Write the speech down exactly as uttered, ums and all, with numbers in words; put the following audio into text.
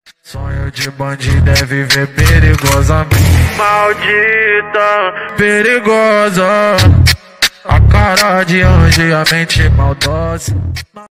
Sonho de bandido é viver perigosamente. Maldita, perigosa. A cara de anjo e a mente maldosa.